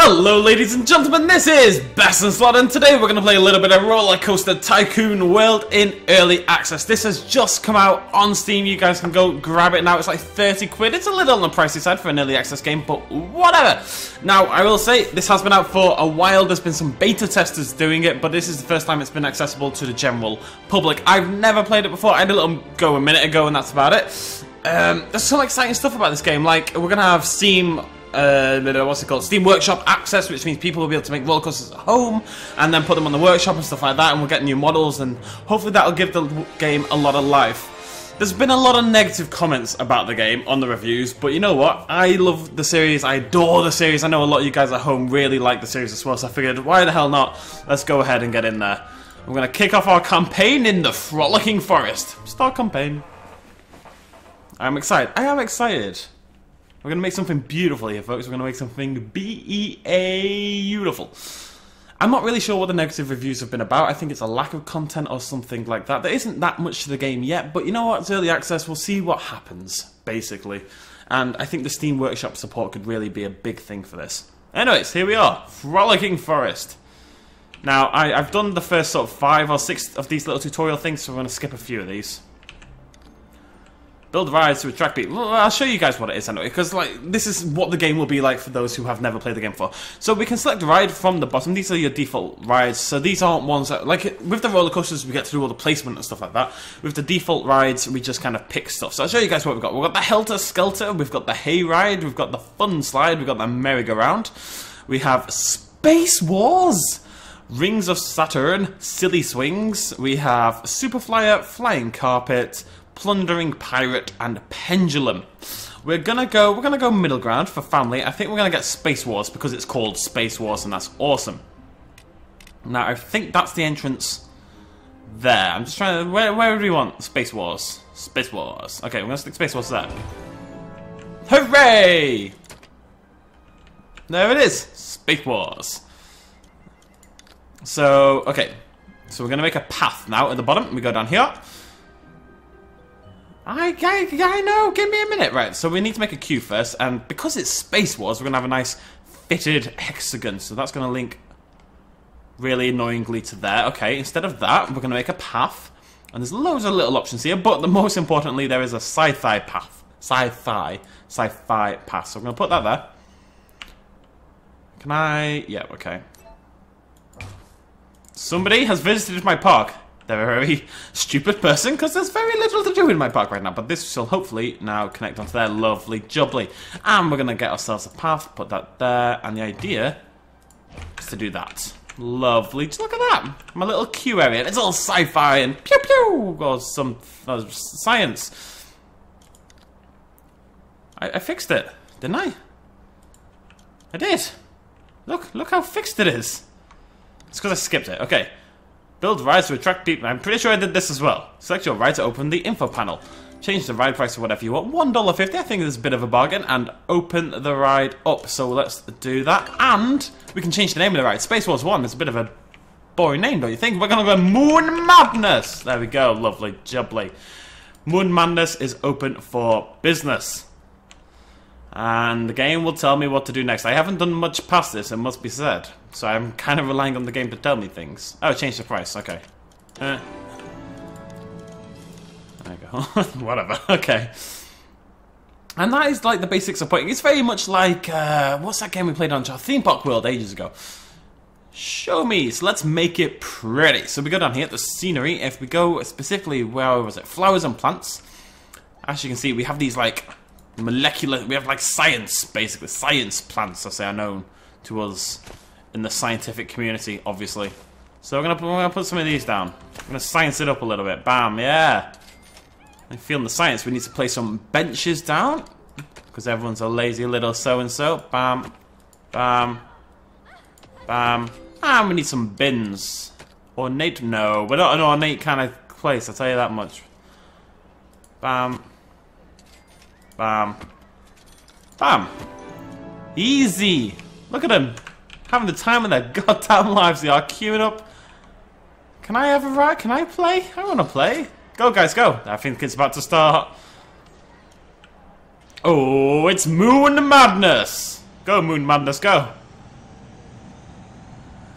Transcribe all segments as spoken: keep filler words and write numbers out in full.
Hello ladies and gentlemen, this is Best in Slot, and today we're going to play a little bit of Roller Coaster Tycoon World in Early Access. This has just come out on Steam, you guys can go grab it now. It's like thirty quid, it's a little on the pricey side for an Early Access game, but whatever. Now, I will say, this has been out for a while, there's been some beta testers doing it, but this is the first time it's been accessible to the general public. I've never played it before, I had a little go a minute ago and that's about it. Um, there's some exciting stuff about this game, like, we're going to have Steam... Uh, what's it called? Steam Workshop access, which means people will be able to make roller coasters at home and then put them on the workshop and stuff like that, and we'll get new models, and hopefully that'll give the game a lot of life. There's been a lot of negative comments about the game on the reviews, but you know what? I love the series, I adore the series. I know a lot of you guys at home really like the series as well, so I figured, why the hell not? Let's go ahead and get in there. We're going to kick off our campaign in the Frolicking Forest. Start campaign. I'm excited. I am excited. We're going to make something beautiful here, folks. We're going to make something B E A beautiful. I'm not really sure what the negative reviews have been about. I think it's a lack of content or something like that. There isn't that much to the game yet, but you know what? It's early access. We'll see what happens, basically. And I think the Steam Workshop support could really be a big thing for this. Anyways, here we are. Frolicking Forest. Now, I, I've done the first sort of five or six of these little tutorial things, so we're going to skip a few of these. Build rides to attract people. Well, I'll show you guys what it is anyway, because like this is what the game will be like for those who have never played the game before. So we can select a ride from the bottom. These are your default rides. So these aren't ones that, like with the roller coasters, we get to do all the placement and stuff like that. With the default rides, we just kind of pick stuff. So I'll show you guys what we've got. We've got the Helter Skelter, we've got the Hay Ride, we've got the Fun Slide, we've got the Merry-Go-Round. We have Space Wars, Rings of Saturn, Silly Swings. We have Super Flyer, Flying Carpet, Plundering Pirate, and Pendulum. We're gonna go we're gonna go middle ground for family. I think we're gonna get Space Wars because it's called Space Wars and that's awesome. Now I think that's the entrance there. I'm just trying to where where do we want Space Wars? Space Wars. Okay, we're gonna stick Space Wars there. Hooray! There it is! Space Wars. So, okay. So we're gonna make a path now at the bottom. We go down here. I, I, I know, give me a minute. Right, so we need to make a queue first, and because it's Space Wars, we're going to have a nice fitted hexagon, so that's going to link really annoyingly to there. Okay, instead of that, we're going to make a path, and there's loads of little options here, but the most importantly, there is a sci-fi path. Sci-fi. Sci-fi path, so I'm going to put that there. Can I... yeah, okay. Somebody has visited my park. They're a very stupid person, because there's very little to do in my park right now, but this shall hopefully now connect onto their lovely jubbly. And we're going to get ourselves a path, put that there, and the idea is to do that. Lovely. Just look at that. My little queue area. It's all sci-fi and pew pew, or some uh, science. I, I fixed it, didn't I? I did. Look, look how fixed it is. It's because I skipped it. Okay. Build rides to attract people. I'm pretty sure I did this as well. Select your ride to open the info panel. Change the ride price to whatever you want. one dollar fifty. I think this is a bit of a bargain. And open the ride up. So let's do that. And we can change the name of the ride. Space Wars one is a bit of a boring name, don't you think? We're going to go Moon Madness. There we go. Lovely. Jubbly. Moon Madness is open for business. And the game will tell me what to do next. I haven't done much past this, it must be said. So I'm kind of relying on the game to tell me things. Oh, change the price, okay. Uh, there you go. Whatever, okay. And that is like the basics of playing. It's very much like, uh, what's that game we played on our Theme Park World ages ago? Show me, so let's make it pretty. So we go down here, the scenery. If we go specifically, where was it? Flowers and plants. As you can see, we have these like... molecular, we have like science, basically. Science plants, I say, are known to us in the scientific community, obviously. So we're gonna, we're gonna put some of these down. We're gonna science it up a little bit. Bam, yeah. I'm feeling the science. We need to place some benches down because everyone's a lazy little so-and-so. Bam, bam, bam. And we need some bins. Ornate? No, we're not an ornate kind of place, I'll tell you that much. Bam. Bam. Bam. Easy. Look at them. Having the time of their goddamn lives. They are queuing up. Can I have a ride? Can I play? I want to play. Go, guys, go. I think it's about to start. Oh, it's Moon Madness. Go, Moon Madness, go.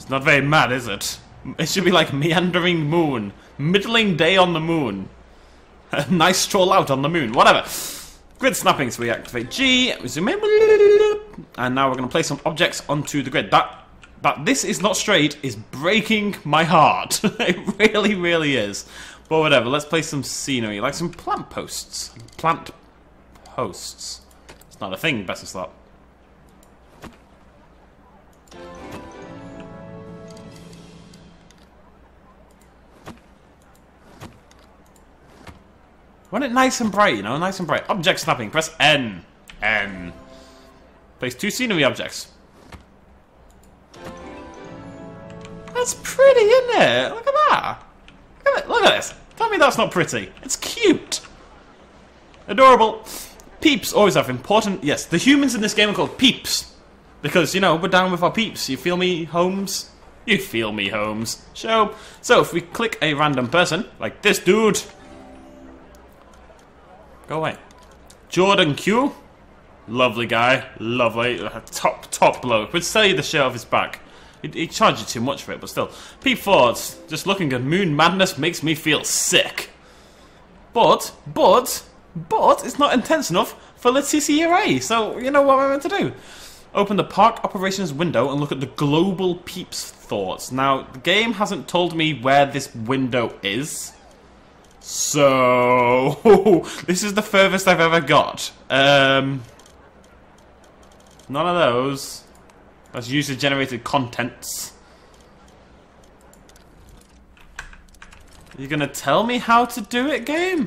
It's not very mad, is it? It should be like meandering moon. Middling day on the moon. A nice stroll out on the moon. Whatever. Grid snapping, so we activate G. Zoom in. And now we're going to place some objects onto the grid. That, that this is not straight is breaking my heart. It really, really is. But whatever, let's place some scenery. Like some plant posts. Plant posts. It's not a thing, Best in Slot. Want it nice and bright, you know, nice and bright. Object snapping, press N. N. Place two scenery objects. That's pretty, isn't it? Look at that. Look at, it. Look at this. Tell me that's not pretty. It's cute. Adorable. Peeps always have important... Yes, the humans in this game are called peeps. Because, you know, we're down with our peeps. You feel me, Holmes? You feel me, Holmes. So, so if we click a random person, like this dude... Go away. Jordan Q. Lovely guy. Lovely. Top, top bloke. Would sell you the shirt off his back. He, he charged you too much for it, but still. Pete Ford's just looking at moon madness makes me feel sick. But, but, but, it's not intense enough for Leticia Ray. So, you know what I'm meant to do? Open the park operations window and look at the global Peeps thoughts. Now, the game hasn't told me where this window is. So, this is the furthest I've ever got. Um, none of those. That's user-generated contents. You're gonna tell me how to do it, game?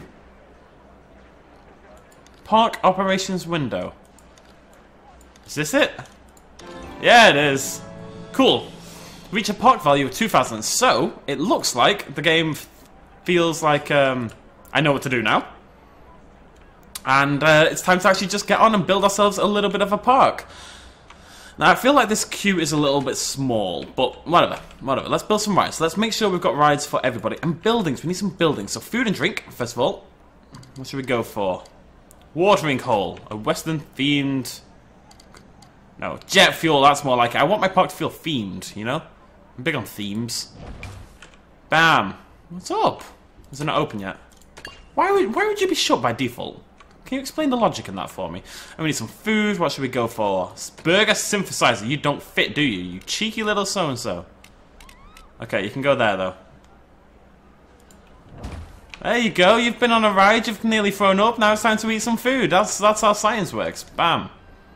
Park operations window. Is this it? Yeah, it is. Cool. Reach a park value of two thousand. So, it looks like the game feels like um, I know what to do now. And uh, it's time to actually just get on and build ourselves a little bit of a park. Now, I feel like this queue is a little bit small, but whatever, whatever. Let's build some rides. So let's make sure we've got rides for everybody. And buildings, we need some buildings. So food and drink, first of all. What should we go for? Watering hole, a Western themed... No, jet fuel, that's more like it. I want my park to feel themed, you know? I'm big on themes. Bam. What's up? Is it not open yet? Why would, why would you be shut by default? Can you explain the logic in that for me? And we need some food. What should we go for? Burger synthesizer. You don't fit, do you? You cheeky little so-and-so. Okay, you can go there, though. There you go. You've been on a ride. You've nearly thrown up. Now it's time to eat some food. That's, that's how science works. Bam.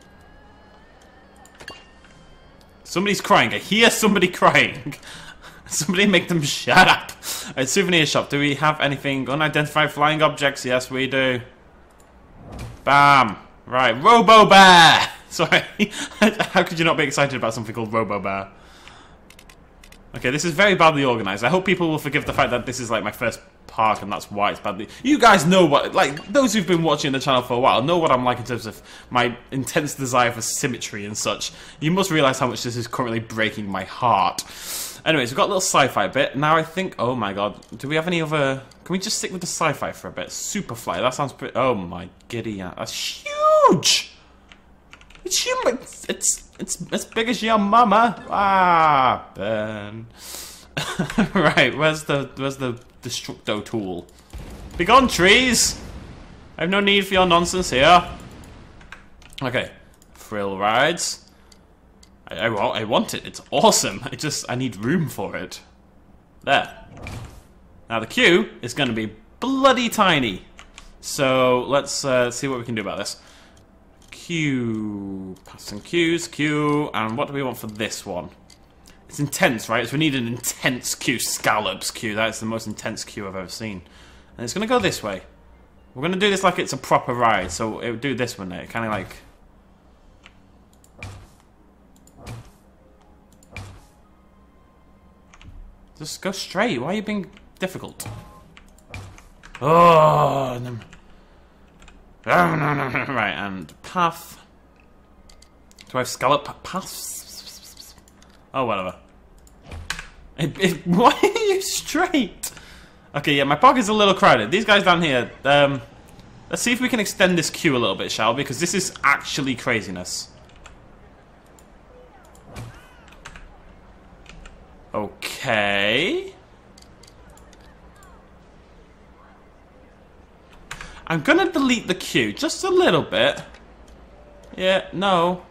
Somebody's crying. I hear somebody crying. Somebody make them shut up. Alright, souvenir shop. Do we have anything? Unidentified flying objects? Yes, we do. Bam. Right, Robo Bear. Sorry. How could you not be excited about something called Robo Bear? Okay, this is very badly organized. I hope people will forgive the fact that this is like my first park and that's why it's badly... You guys know what... Like, those who've been watching the channel for a while know what I'm like in terms of my intense desire for symmetry and such. You must realize how much this is currently breaking my heart. Anyways, we've got a little sci-fi bit. Now I think... Oh my god. Do we have any other... Can we just stick with the sci-fi for a bit? Superfly. That sounds pretty... Oh my giddy... That's huge! It's huge. It's, it's, it's as big as your mama. Ah, Ben. Right, where's the... Where's the Destructo tool? Be gone, trees! I have no need for your nonsense here. Okay. Thrill rides. I, I, I want it. It's awesome. I just... I need room for it. There. Now the queue is going to be bloody tiny. So let's uh, see what we can do about this. Queue. Passing queues. Queue. And what do we want for this one? It's intense, right? So we need an intense queue. Scallops queue. That is the most intense queue I've ever seen. And it's going to go this way. We're going to do this like it's a proper ride. So it would do this one there. Kind of like... Just go straight. Why are you being difficult? Oh, no. No, no, no, no. Right, and path. Do I have scallop paths? Oh, whatever. It, it, why are you straight? Okay, yeah, my park is a little crowded. These guys down here, um, let's see if we can extend this queue a little bit, shall we? Because this is actually craziness. Okay. I'm gonna delete the queue just a little bit. Yeah, no.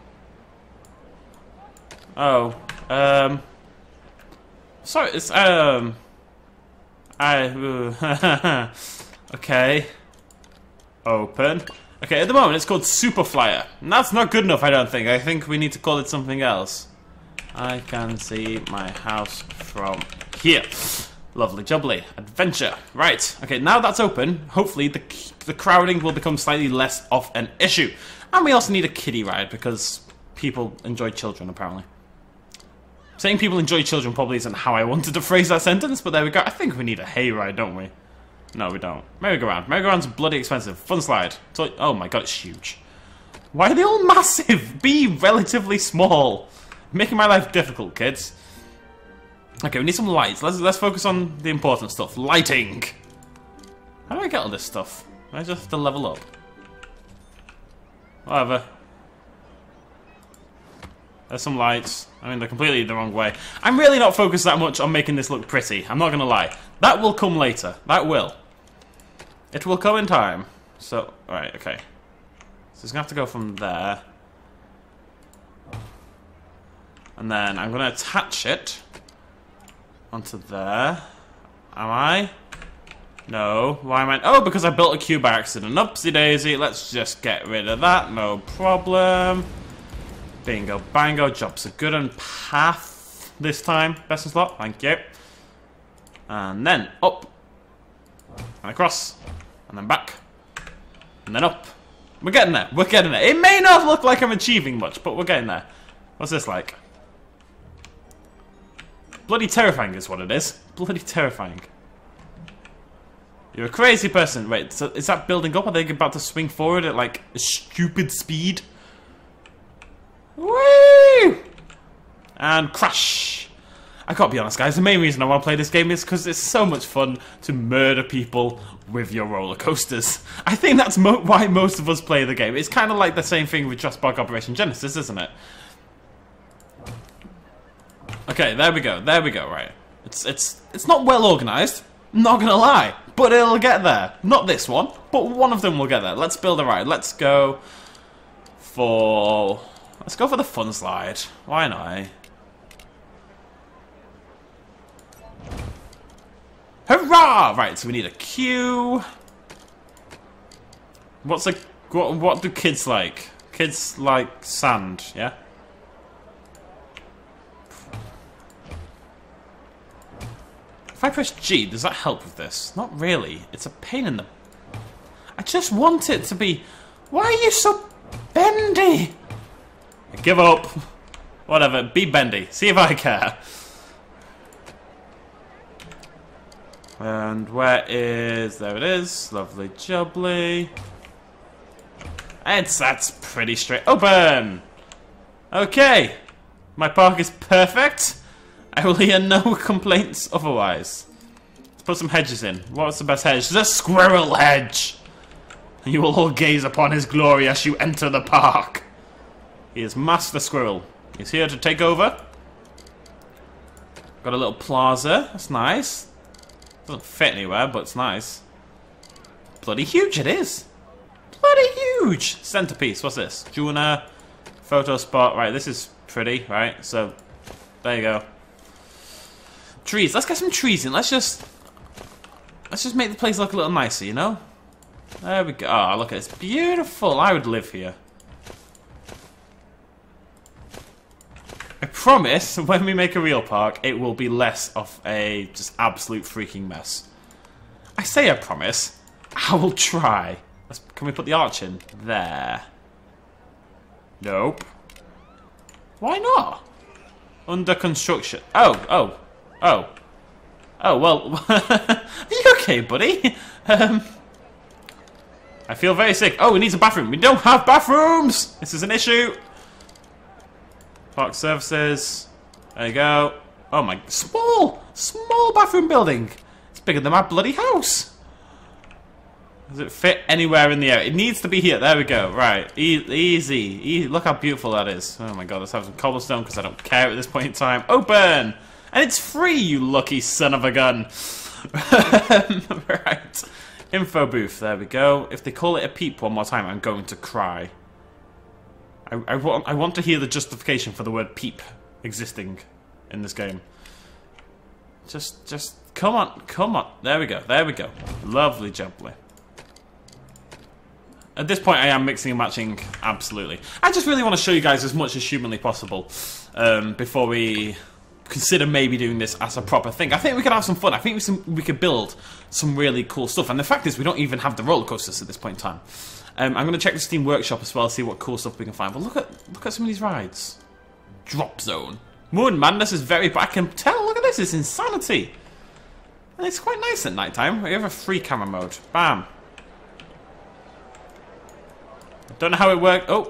Oh, um. Sorry, it's, um. I. Uh, okay. Open. Okay, at the moment it's called Super Flyer. And that's not good enough, I don't think. I think we need to call it something else. I can see my house from here. Lovely jubbly. Adventure. Right. Okay, now that's open, hopefully the, the crowding will become slightly less of an issue. And we also need a kiddie ride, because people enjoy children, apparently. Saying people enjoy children probably isn't how I wanted to phrase that sentence, but there we go. I think we need a hayride, don't we? No, we don't. Merry-go-round. Merry-go-round's bloody expensive. Fun slide. So, oh my god, it's huge. Why are they all massive? Be relatively small. Making my life difficult, kids. Okay, we need some lights. Let's let's focus on the important stuff. Lighting. How do I get all this stuff? I just have to level up. Whatever. There's some lights. I mean, they're completely the wrong way. I'm really not focused that much on making this look pretty. I'm not gonna lie. That will come later. That will. It will come in time. So, alright, okay. So it's gonna have to go from there. And then I'm gonna attach it onto there. Am I? No. Why am I? Oh, because I built a queue by accident. Upsy daisy. Let's just get rid of that. No problem. Bingo, bango. Jobs are good and path this time. Best in slot. Thank you. And then up. And across. And then back. And then up. We're getting there. We're getting there. It may not look like I'm achieving much, but we're getting there. What's this like? Bloody terrifying is what it is. Bloody terrifying. You're a crazy person. Wait, so is that building up? Are they about to swing forward at like a stupid speed? Woo! And crash. I gotta be honest, guys. The main reason I want to play this game is because it's so much fun to murder people with your roller coasters. I think that's mo why most of us play the game. It's kind of like the same thing with Jurassic Park Operation Genesis, isn't it? Okay, there we go. There we go. Right. It's it's it's not well organized. Not gonna lie, but it'll get there. Not this one, but one of them will get there. Let's build a ride. Let's go for let's go for the fun slide. Why not? Hurrah! Right. So we need a queue. What's a what? What do kids like? Kids like sand. Yeah. If I press G, does that help with this? Not really. It's a pain in the... I just want it to be... Why are you so bendy? I give up. Whatever, be bendy. See if I care. And where is... There it is. Lovely jubbly. It's, that's pretty straight. Open! Okay. My park is perfect. I will hear no complaints otherwise. Let's put some hedges in. What's the best hedge? The squirrel hedge! You will all gaze upon his glory as you enter the park. He is Master Squirrel. He's here to take over. Got a little plaza. That's nice. Doesn't fit anywhere, but it's nice. Bloody huge it is. Bloody huge! Centerpiece. What's this? Juna. Photo spot. Right, this is pretty, right? So, there you go. Trees. Let's get some trees in. Let's just... Let's just make the place look a little nicer, you know? There we go. Oh, look at this. Beautiful. I would live here. I promise, when we make a real park, it will be less of a just absolute freaking mess. I say I promise. I will try. Let's, can we put the arch in? There. Nope. Why not? Under construction. Oh, oh. Oh. Oh, well. Are you okay, buddy? Um, I feel very sick. Oh, we need a bathroom. We don't have bathrooms! This is an issue. Park services. There you go. Oh my. Small! Small bathroom building. It's bigger than my bloody house. Does it fit anywhere in the area? It needs to be here. There we go. Right. E easy. E Look how beautiful that is. Oh my god. Let's have some cobblestone because I don't care at this point in time. Open! And it's free, you lucky son of a gun. Right. Info booth, there we go. If they call it a peep one more time, I'm going to cry. I, I, want, I want to hear the justification for the word peep existing in this game. Just, just, come on, come on. There we go, there we go. Lovely jubbly. At this point, I am mixing and matching, absolutely. I just really want to show you guys as much as humanly possible um, before we consider maybe doing this as a proper thing. I think we could have some fun. I think we, some, we could build some really cool stuff. And the fact is, we don't even have the roller coasters at this point in time. Um, I'm going to check the Steam Workshop as well, see what cool stuff we can find. But look at look at some of these rides. Drop Zone. Moon Madness is very... I can tell, look at this, it's insanity. And it's quite nice at night time. We have a free camera mode. Bam. Don't know how it worked. Oh.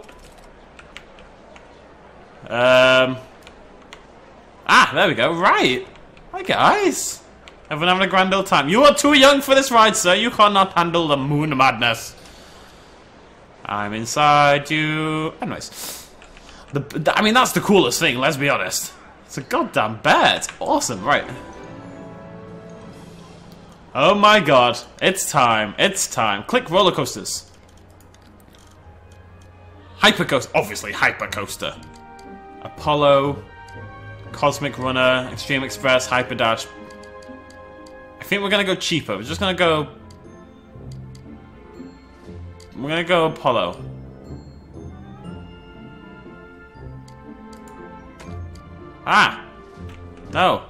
Um. Ah, there we go. Right. Hi, guys. Everyone having a grand old time. You are too young for this ride, sir. You cannot handle the Moon Madness. I'm inside you. Anyways. The, the, I mean, that's the coolest thing, let's be honest. It's a goddamn bear. It's awesome. Right. Oh my god. It's time. It's time. Click roller coasters. Hypercoaster. Obviously, Hypercoaster. Apollo. Cosmic Runner. Extreme Express. Hyperdash. I think we're going to go cheaper. We're just going to go... We're going to go Apollo. Ah! No.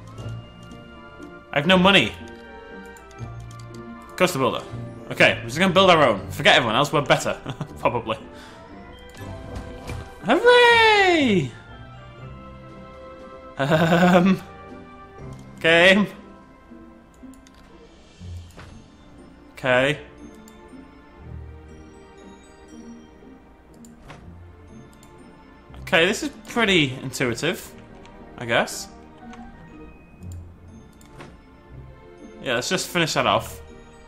I have no money. Coaster Builder. Okay, we're just gonna build our own. Forget everyone else, we're better. Probably. Hooray! Um... Game. Okay. Okay, this is pretty intuitive. I guess. Yeah, let's just finish that off.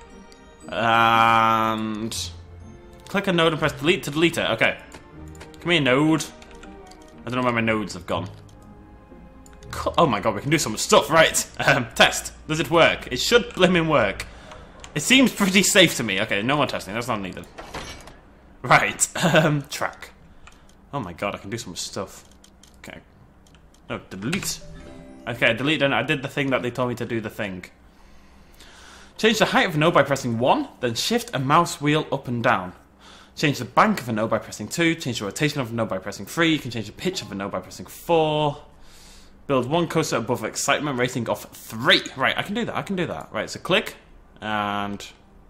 And... click a node and press delete to delete it. Okay. Come here, node. I don't know where my nodes have gone. Oh my god, we can do some stuff. Right. Um, test. Does it work? It should blimmin' work. It seems pretty safe to me. Okay, no more testing. That's not needed. Right. Um, track. Oh my god, I can do some stuff. Okay. No, delete. Okay, delete, and I did the thing that they told me to do the thing. Change the height of a node by pressing one, then shift a mouse wheel up and down. Change the bank of a node by pressing two, change the rotation of a node by pressing three, you can change the pitch of a node by pressing four. Build one coaster above excitement rating of three. Right, I can do that, I can do that. Right, so click, and...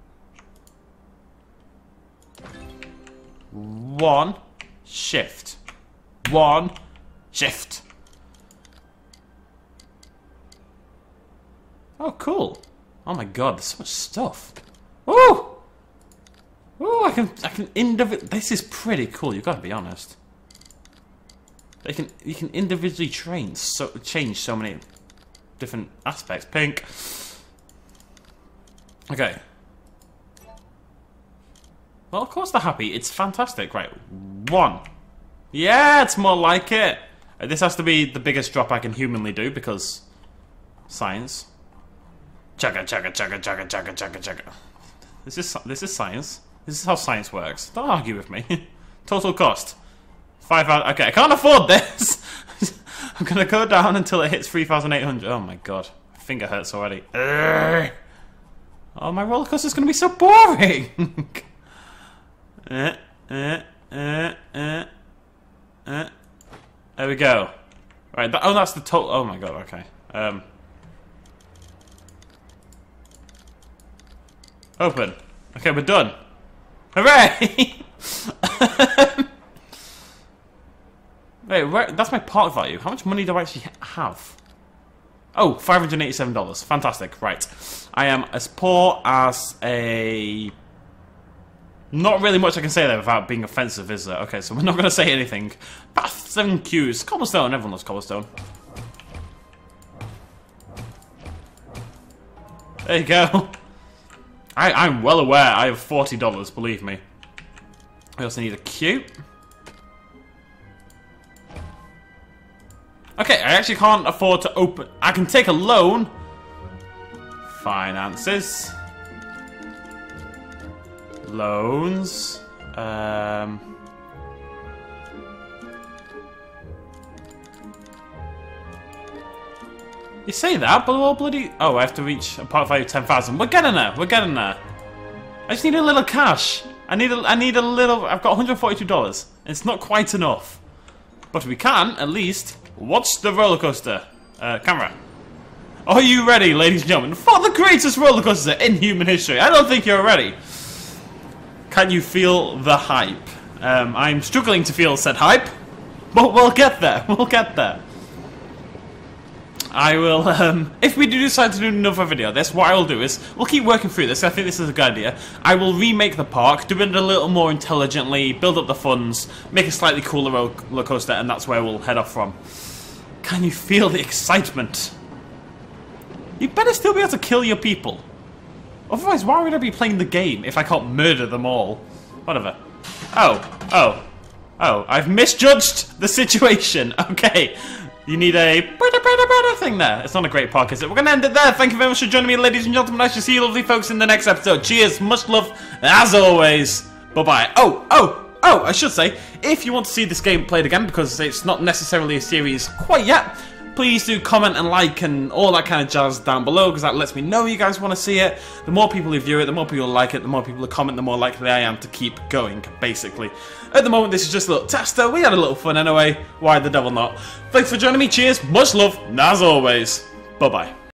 One, shift. One, shift. Oh, cool. Oh my god, there's so much stuff. Woo! Woo, I can, I can indiv- This is pretty cool, you've got to be honest. They can, you can individually train, so, change so many different aspects. Pink. Okay. Well, of course they're happy. It's fantastic. Right, one. Yeah, it's more like it. This has to be the biggest drop I can humanly do because science. Chugga chugga chugga chugga chugga chugga chugga. This is this is science. This is how science works. Don't argue with me. Total cost five thousand. Okay, I can't afford this. I'm gonna go down until it hits three thousand eight hundred. Oh my god, my finger hurts already. Urgh. Oh, my roller coaster's gonna be so boring. uh, uh, uh, uh, uh. There we go. Right. That, oh, that's the total. Oh my god. Okay. Um. Open. Okay, we're done. Hooray! Wait, where, that's my park value. How much money do I actually have? Oh, five hundred eighty-seven dollars. Fantastic. Right. I am as poor as a... Not really much I can say there without being offensive, is there? Okay, so we're not going to say anything. Paths and queues. Cobblestone. Everyone loves cobblestone. There you go. I, I'm well aware I have forty dollars, believe me. I also need a queue. Okay, I actually can't afford to open... I can take a loan. Finances. Loans. Um... You say that, but all bloody... Oh, I have to reach a part value of ten thousand. We're getting there. We're getting there. I just need a little cash. I need a, I need a little... I've got one hundred forty-two dollars. It's not quite enough. But we can, at least, watch the roller coaster. Uh, camera. Are you ready, ladies and gentlemen, for the greatest roller coaster in human history? I don't think you're ready. Can you feel the hype? Um, I'm struggling to feel said hype. But we'll get there. We'll get there. I will, um, if we do decide to do another video of this, what I will do is, we'll keep working through this. I think this is a good idea. I will remake the park, do it a little more intelligently, build up the funds, make a slightly cooler roller coaster, and that's where we'll head off from. Can you feel the excitement? You better still be able to kill your people. Otherwise, why would I be playing the game if I can't murder them all? Whatever. Oh, oh, oh, I've misjudged the situation. Okay. You need a thing there. It's not a great park, is it? We're going to end it there. Thank you very much for joining me, ladies and gentlemen. I shall see you lovely folks in the next episode. Cheers. Much love, as always. Bye-bye. Oh, oh, oh, I should say, if you want to see this game played again, because it's not necessarily a series quite yet, please do comment and like and all that kind of jazz down below, because that lets me know you guys want to see it. The more people who view it, the more people like it, the more people who comment, the more likely I am to keep going, basically. At the moment, this is just a little tester. We had a little fun anyway. Why the devil not? Thanks for joining me. Cheers. Much love. And as always, bye-bye.